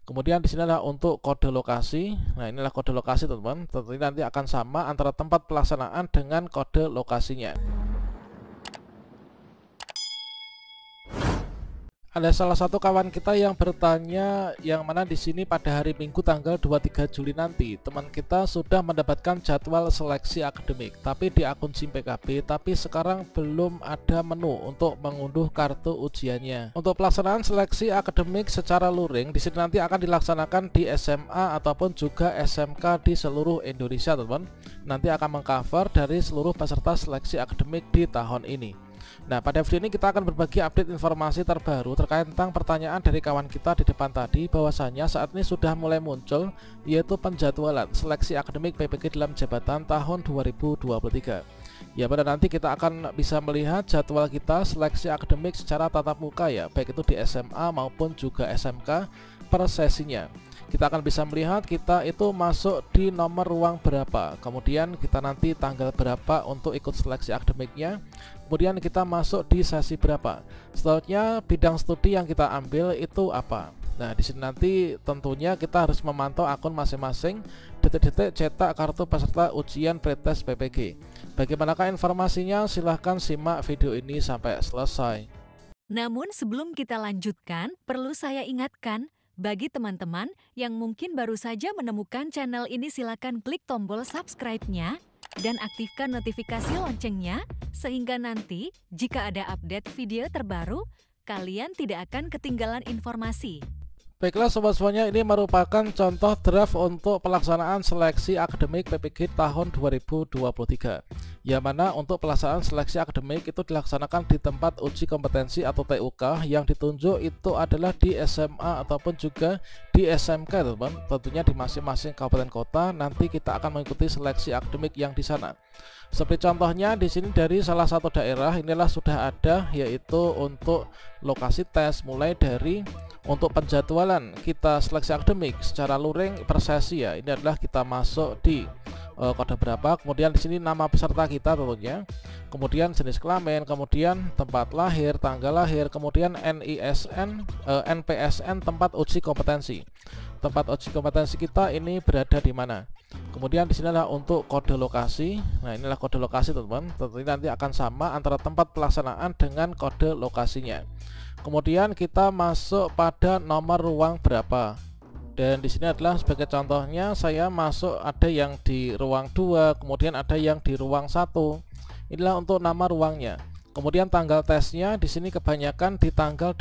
Kemudian di sini adalah untuk kode lokasi. Nah, inilah kode lokasi, teman-teman. Tentunya nanti akan sama antara tempat pelaksanaan dengan kode lokasinya. Ada salah satu kawan kita yang bertanya, yang mana di sini pada hari Minggu tanggal 23 Juli nanti teman kita sudah mendapatkan jadwal seleksi akademik tapi di akun SIM PKB, tapi sekarang belum ada menu untuk mengunduh kartu ujiannya. Untuk pelaksanaan seleksi akademik secara luring di sini nanti akan dilaksanakan di SMA ataupun juga SMK di seluruh Indonesia, teman. Nanti akan mengcover dari seluruh peserta seleksi akademik di tahun ini. Nah, pada video ini kita akan berbagi update informasi terbaru terkait tentang pertanyaan dari kawan kita di depan tadi, bahwasannya saat ini sudah mulai muncul yaitu penjadwalan seleksi akademik PPG dalam jabatan tahun 2023. Ya, pada nanti kita akan bisa melihat jadwal kita seleksi akademik secara tatap muka ya, baik itu di SMA maupun juga SMK per sesinya. Kita akan bisa melihat kita itu masuk di nomor ruang berapa, kemudian kita nanti tanggal berapa untuk ikut seleksi akademiknya, kemudian kita masuk di sesi berapa, selanjutnya bidang studi yang kita ambil itu apa. Nah, di sini nanti tentunya kita harus memantau akun masing-masing, detik-detik cetak kartu peserta ujian pretest PPG. Bagaimanakah informasinya? Silahkan simak video ini sampai selesai. Namun sebelum kita lanjutkan, perlu saya ingatkan, bagi teman-teman yang mungkin baru saja menemukan channel ini, silakan klik tombol subscribe-nya dan aktifkan notifikasi loncengnya, sehingga nanti jika ada update video terbaru, kalian tidak akan ketinggalan informasi. Baiklah sobat semuanya, ini merupakan contoh draft untuk pelaksanaan seleksi akademik PPG tahun 2023, yang mana untuk pelaksanaan seleksi akademik itu dilaksanakan di tempat uji kompetensi atau TUK, yang ditunjuk itu adalah di SMA ataupun juga di SMK, teman. Tentunya di masing-masing kabupaten kota nanti kita akan mengikuti seleksi akademik yang di sana. Seperti contohnya di sini dari salah satu daerah inilah sudah ada, yaitu untuk lokasi tes, mulai dari untuk penjadwalan kita seleksi akademik secara luring per sesi ya. Ini adalah kita masuk di kode berapa, kemudian di sini nama peserta kita tentunya, kemudian jenis kelamin, kemudian tempat lahir, tanggal lahir, kemudian NISN, NPSN, tempat uji kompetensi. Tempat uji kompetensi kita ini berada di mana. Kemudian di sini adalah untuk kode lokasi. Nah, inilah kode lokasi, teman-teman. Tentunya nanti akan sama antara tempat pelaksanaan dengan kode lokasinya. Kemudian kita masuk pada nomor ruang berapa. Dan di sini adalah sebagai contohnya saya masuk ada yang di ruang 2, kemudian ada yang di ruang 1. Inilah untuk nama ruangnya. Kemudian tanggal tesnya di sini kebanyakan di tanggal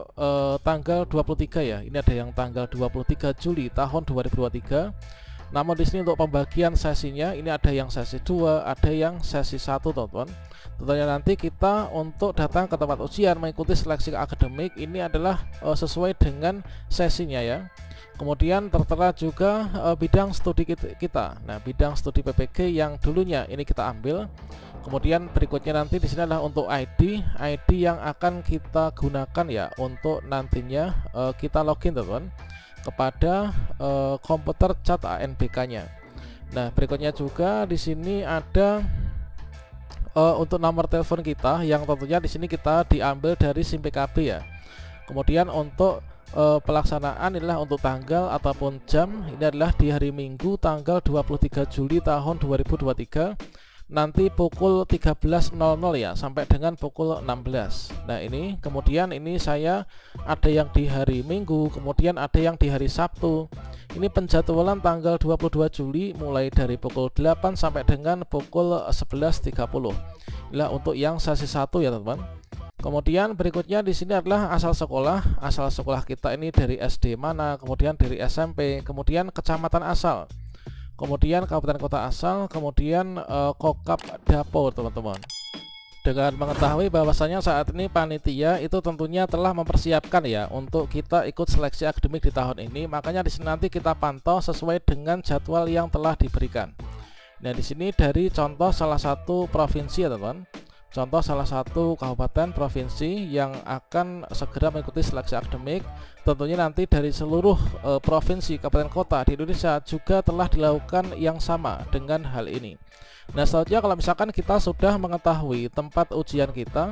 23 ya. Ini ada yang tanggal 23 Juli tahun 2023. Namun di sini untuk pembagian sesinya ini ada yang sesi 2, ada yang sesi 1, teman-teman. Tentunya nanti kita untuk datang ke tempat ujian mengikuti seleksi akademik ini adalah sesuai dengan sesinya ya. Kemudian tertera juga bidang studi kita. Nah, bidang studi PPG yang dulunya ini kita ambil. Kemudian berikutnya nanti di sini adalah untuk ID yang akan kita gunakan ya untuk nantinya kita login, teman-teman, kepada komputer cat ANBK-nya. Nah, berikutnya juga di sini ada untuk nomor telepon kita yang tentunya di sini kita diambil dari SIM PKB ya. Kemudian untuk pelaksanaan inilah untuk tanggal ataupun jam, ini adalah di hari Minggu tanggal 23 Juli tahun 2023. Nanti pukul 13.00 ya sampai dengan pukul 16. Nah, ini kemudian ini saya ada yang di hari Minggu, kemudian ada yang di hari Sabtu. Ini penjadwalan tanggal 22 Juli mulai dari pukul 8 sampai dengan pukul 11.30. Inilah untuk yang sesi 1 ya, teman-teman. Kemudian berikutnya di sini adalah asal sekolah. Asal sekolah kita ini dari SD mana, kemudian dari SMP, kemudian kecamatan asal, kemudian kabupaten kota asal, kemudian kokap dapur, teman-teman. Dengan mengetahui bahwasanya saat ini panitia itu tentunya telah mempersiapkan ya untuk kita ikut seleksi akademik di tahun ini, makanya di sini nanti kita pantau sesuai dengan jadwal yang telah diberikan. Nah, di sini dari contoh salah satu provinsi ya, teman-teman. Contoh salah satu kabupaten provinsi yang akan segera mengikuti seleksi akademik. Tentunya nanti dari seluruh provinsi, kabupaten, kota di Indonesia juga telah dilakukan yang sama dengan hal ini. Nah, selanjutnya kalau misalkan kita sudah mengetahui tempat ujian kita,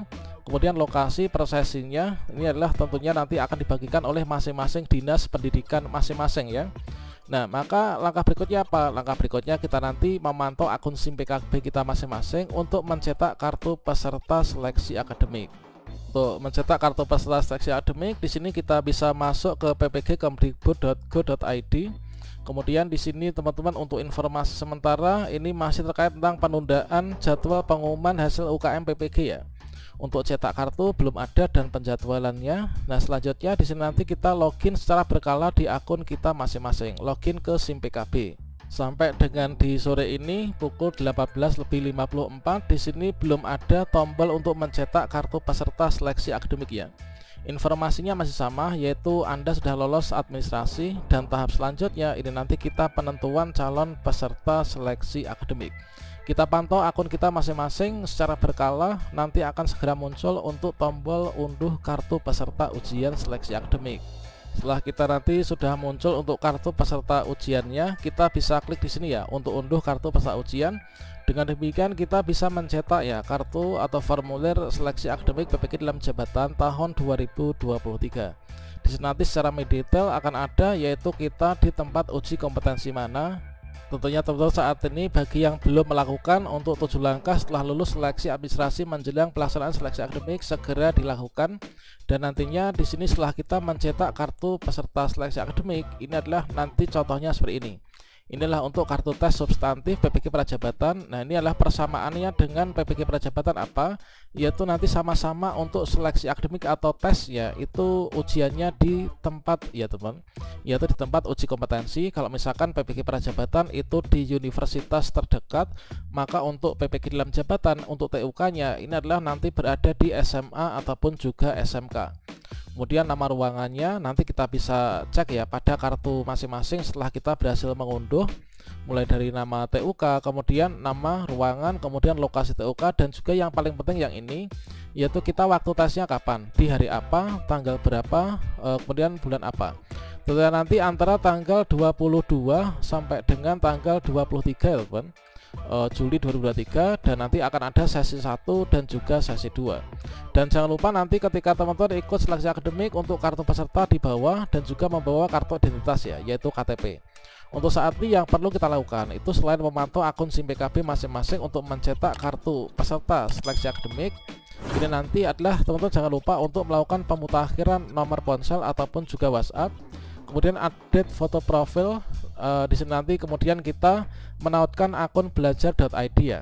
Kemudian lokasi prosesinya ini adalah tentunya nanti akan dibagikan oleh masing-masing dinas pendidikan masing-masing ya. Nah, maka langkah berikutnya apa? Langkah berikutnya kita nanti memantau akun SIM PKB kita masing-masing untuk mencetak kartu peserta seleksi akademik. Untuk mencetak kartu peserta seleksi akademik, di sini kita bisa masuk ke ppg.kemdikbud.go.id. Kemudian di sini teman-teman untuk informasi sementara ini masih terkait tentang penundaan jadwal pengumuman hasil UKM PPG ya. Untuk cetak kartu belum ada dan penjadwalannya. Nah, selanjutnya di sini nanti kita login secara berkala di akun kita masing-masing. Login ke SIM PKB. Sampai dengan di sore ini pukul 18.54 di sini belum ada tombol untuk mencetak kartu peserta seleksi akademik ya. Informasinya masih sama, yaitu Anda sudah lolos administrasi, dan tahap selanjutnya ini nanti kita penentuan calon peserta seleksi akademik. Kita pantau akun kita masing-masing secara berkala, nanti akan segera muncul untuk tombol unduh kartu peserta ujian seleksi akademik. Setelah kita nanti sudah muncul untuk kartu peserta ujiannya, kita bisa klik di sini ya untuk unduh kartu peserta ujian. Dengan demikian kita bisa mencetak ya kartu atau formulir seleksi akademik PPG dalam jabatan tahun 2023. Di sini nanti secara mendetail akan ada, yaitu kita di tempat uji kompetensi mana. Tentunya teman-teman saat ini bagi yang belum melakukan untuk 7 langkah setelah lulus seleksi administrasi menjelang pelaksanaan seleksi akademik segera dilakukan. Dan nantinya di sini setelah kita mencetak kartu peserta seleksi akademik, ini adalah nanti contohnya seperti ini. Inilah untuk kartu tes substantif PPG Prajabatan. Nah, ini adalah persamaannya dengan PPG Prajabatan apa? Yaitu nanti sama-sama untuk seleksi akademik atau tes ya, itu ujiannya di tempat ya teman, yaitu di tempat uji kompetensi. Kalau misalkan PPG Prajabatan itu di universitas terdekat, maka untuk PPG dalam jabatan untuk TUK-nya ini adalah nanti berada di SMA ataupun juga SMK. Kemudian nama ruangannya nanti kita bisa cek ya pada kartu masing-masing setelah kita berhasil mengunduh, mulai dari nama TUK, kemudian nama ruangan, kemudian lokasi TUK, dan juga yang paling penting yang ini, yaitu kita waktu tesnya kapan, di hari apa, tanggal berapa, kemudian bulan apa. Tentunya nanti antara tanggal 22 sampai dengan tanggal 23 ya teman, Juli 2023, dan nanti akan ada sesi 1 dan juga sesi 2. Dan jangan lupa nanti ketika teman-teman ikut seleksi akademik untuk kartu peserta di bawah dan juga membawa kartu identitas ya, yaitu KTP. Untuk saat ini yang perlu kita lakukan itu selain memantau akun SIM PKB masing-masing untuk mencetak kartu peserta seleksi akademik, ini nanti adalah teman-teman jangan lupa untuk melakukan pemutakhiran nomor ponsel ataupun juga WhatsApp. Kemudian update foto profil. Di sini nanti kemudian kita menautkan akun belajar.id ya.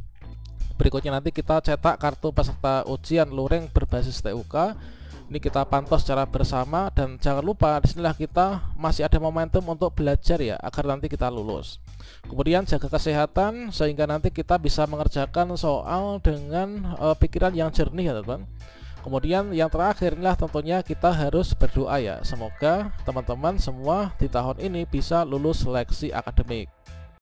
Berikutnya nanti kita cetak kartu peserta ujian luring berbasis TUK. Ini kita pantau secara bersama, dan jangan lupa disinilah kita masih ada momentum untuk belajar ya, agar nanti kita lulus. Kemudian jaga kesehatan sehingga nanti kita bisa mengerjakan soal dengan pikiran yang jernih ya teman. Kemudian yang terakhir inilah tentunya kita harus berdoa ya, semoga teman-teman semua di tahun ini bisa lulus seleksi akademik.